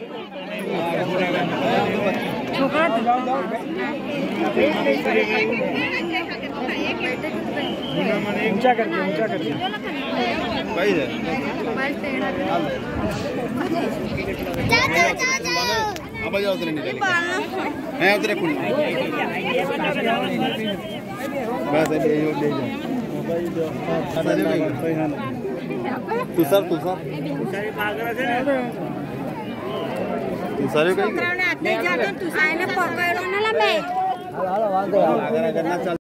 ऊंचा करके भाई है अब जाओ उधर नहीं है उधर कुल बस ले जाओ तू सर कहीं